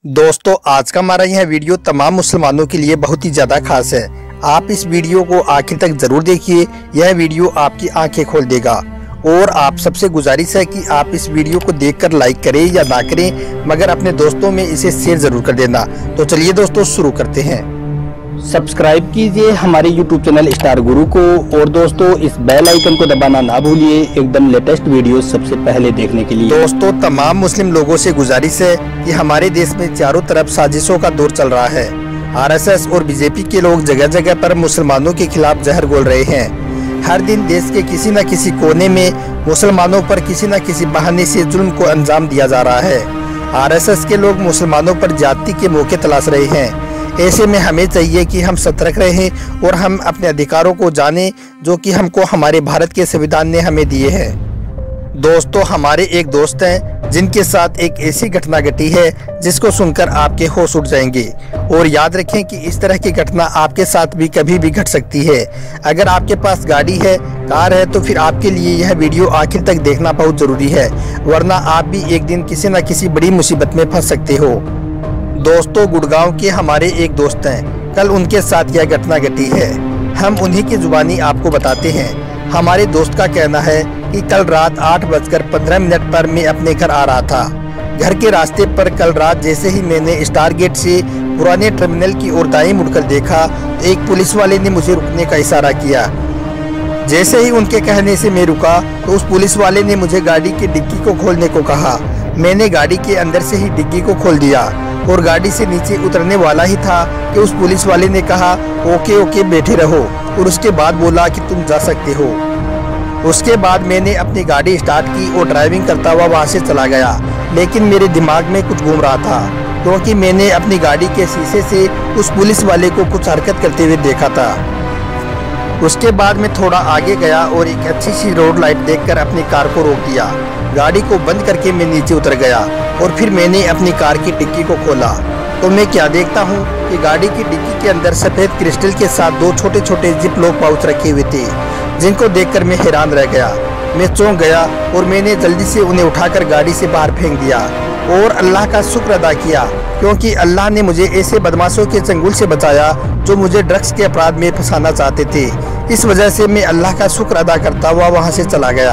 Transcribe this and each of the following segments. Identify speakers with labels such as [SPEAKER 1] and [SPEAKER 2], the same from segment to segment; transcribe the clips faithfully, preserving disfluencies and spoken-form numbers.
[SPEAKER 1] दोस्तों आज का हमारा यह वीडियो तमाम मुसलमानों के लिए बहुत ही ज़्यादा खास है। आप इस वीडियो को आखिर तक ज़रूर देखिए, यह वीडियो आपकी आंखें खोल देगा। और आप सबसे गुजारिश है कि आप इस वीडियो को देखकर लाइक करें या ना करें, मगर अपने दोस्तों में इसे शेयर ज़रूर कर देना। तो चलिए दोस्तों शुरू करते हैं।
[SPEAKER 2] सब्सक्राइब कीजिए हमारे यूट्यूब चैनल स्टार गुरु को और दोस्तों इस बेल आइकन को दबाना ना भूलिए एकदम लेटेस्ट वीडियो सबसे पहले देखने के लिए।
[SPEAKER 1] दोस्तों तमाम मुस्लिम लोगों से गुजारिश है कि हमारे देश में चारों तरफ साजिशों का दौर चल रहा है। आरएसएस और बीजेपी के लोग जगह जगह पर मुसलमानों के खिलाफ जहर घोल रहे हैं। हर दिन देश के किसी न किसी कोने में मुसलमानों पर किसी न किसी बहाने से जुल्म को अंजाम दिया जा रहा है। आरएसएस के लोग मुसलमानों पर जाति के मौके तलाश रहे हैं। ऐसे में हमें चाहिए कि हम सतर्क रहें और हम अपने अधिकारों को जानें जो कि हमको हमारे भारत के संविधान ने हमें दिए हैं। दोस्तों हमारे एक दोस्त हैं जिनके साथ एक ऐसी घटना घटी है जिसको सुनकर आपके होश उड़ जाएंगे। और याद रखें कि इस तरह की घटना आपके साथ भी कभी भी घट सकती है। अगर आपके पास गाड़ी है, कार है, तो फिर आपके लिए यह वीडियो आखिर तक देखना बहुत ज़रूरी है, वरना आप भी एक दिन किसी न किसी बड़ी मुसीबत में फंस सकते हो। दोस्तों गुड़गांव के हमारे एक दोस्त हैं, कल उनके साथ यह घटना घटी है। हम उन्हीं की जुबानी आपको बताते हैं। हमारे दोस्त का कहना है कि कल रात आठ बजकर पंद्रह मिनट पर मैं अपने घर आ रहा था। घर के रास्ते पर कल रात जैसे ही मैंने स्टार गेट से पुराने टर्मिनल की ओर दाएं मुड़कर देखा तो एक पुलिस वाले ने मुझे रुकने का इशारा किया। जैसे ही उनके कहने से मैं रुका तो उस पुलिस वाले ने मुझे गाड़ी की डिग्गी को खोलने को कहा। मैंने गाड़ी के अंदर से ही डिग्गी को खोल दिया और गाड़ी से नीचे उतरने वाला ही था कि उस पुलिस वाले ने कहा ओके ओके बैठे रहो, और उसके बाद बोला कि तुम जा सकते हो। उसके बाद मैंने अपनी गाड़ी स्टार्ट की और ड्राइविंग करता हुआ वहां से चला गया। लेकिन मेरे दिमाग में कुछ घूम रहा था क्योंकि मैंने अपनी गाड़ी के शीशे से उस पुलिस वाले को कुछ हरकत करते हुए देखा था। उसके बाद मैं थोड़ा आगे गया और एक अच्छी सी रोड लाइट देखकर अपनी कार को रोक दिया। गाड़ी को बंद करके मैं नीचे उतर गया और फिर मैंने अपनी कार की डिक्की को खोला तो मैं क्या देखता हूँ कि गाड़ी की डिक्की के अंदर सफ़ेद क्रिस्टल के साथ दो छोटे छोटे जिप लॉक पाउच रखे हुए थे, जिनको देखकर मैं हैरान रह गया। मैं चौंक गया और मैंने जल्दी से उन्हें उठाकर गाड़ी से बाहर फेंक दिया और अल्लाह का शुक्र अदा किया क्योंकि अल्लाह ने मुझे ऐसे बदमाशों के चंगुल से बचाया जो मुझे ड्रग्स के अपराध में फंसाना चाहते थे। इस वजह से मैं अल्लाह का शुक्र अदा करता हुआ वहाँ से चला गया।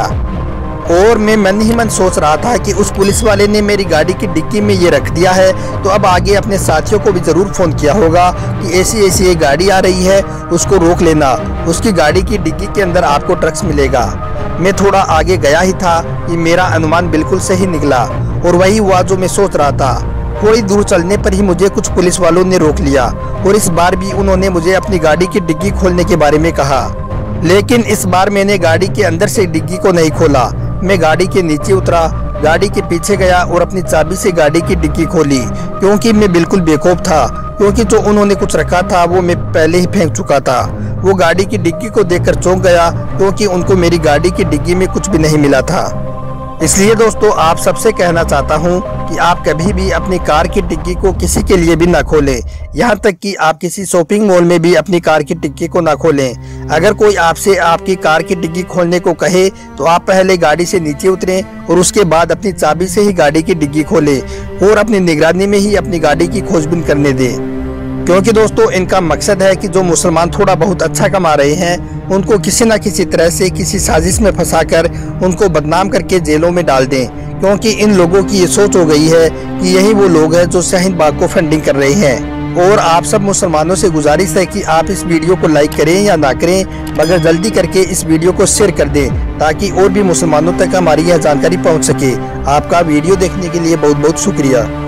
[SPEAKER 1] और मैं मन ही मन सोच रहा था कि उस पुलिस वाले ने मेरी गाड़ी की डिक्की में ये रख दिया है तो अब आगे अपने साथियों को भी ज़रूर फ़ोन किया होगा कि ऐसी ऐसी एक गाड़ी आ रही है, उसको रोक लेना, उसकी गाड़ी की डिक्की के अंदर आपको ड्रग्स मिलेगा। मैं थोड़ा आगे गया ही था कि मेरा अनुमान बिल्कुल सही निकला और वही हुआ जो मैं सोच रहा था। थोड़ी दूर चलने पर ही मुझे कुछ पुलिस वालों ने रोक लिया और इस बार भी उन्होंने मुझे अपनी गाड़ी की डिग्गी खोलने के बारे में कहा। लेकिन इस बार मैंने गाड़ी के अंदर से डिग्गी को नहीं खोला। मैं गाड़ी के नीचे उतरा, गाड़ी के पीछे गया और अपनी चाबी से गाड़ी की डिग्गी खोली क्योंकि मैं बिल्कुल बेखौफ था, क्योंकि जो उन्होंने कुछ रखा था वो मैं पहले ही फेंक चुका था। वो गाड़ी की डिग्गी को देखकर चौंक गया क्योंकि उनको मेरी गाड़ी की डिग्गी में कुछ भी नहीं मिला था। इसलिए दोस्तों आप सबसे कहना चाहता हूं कि आप कभी भी अपनी कार की डिग्गी को किसी के लिए भी ना खोलें, यहां तक कि आप किसी शॉपिंग मॉल में भी अपनी कार की डिग्गी को ना खोलें। अगर कोई आपसे आपकी कार की डिग्गी खोलने को कहे तो आप पहले गाड़ी से नीचे उतरें और उसके बाद अपनी चाबी से ही गाड़ी की डिग्गी खोलें और अपनी निगरानी में ही अपनी गाड़ी की खोजबीन करने दें। क्योंकि दोस्तों इनका मकसद है कि जो मुसलमान थोड़ा बहुत अच्छा कमा रहे हैं उनको किसी न किसी तरह से किसी साजिश में फंसाकर उनको बदनाम करके जेलों में डाल दें, क्योंकि इन लोगों की ये सोच हो गई है कि यही वो लोग हैं जो शाहीन बाग को फंडिंग कर रहे हैं। और आप सब मुसलमानों से गुजारिश है कि आप इस वीडियो को लाइक करें या ना करें, मगर जल्दी करके इस वीडियो को शेयर कर दें ताकि और भी मुसलमानों तक हमारी यह जानकारी पहुँच सके। आपका वीडियो देखने के लिए बहुत बहुत शुक्रिया।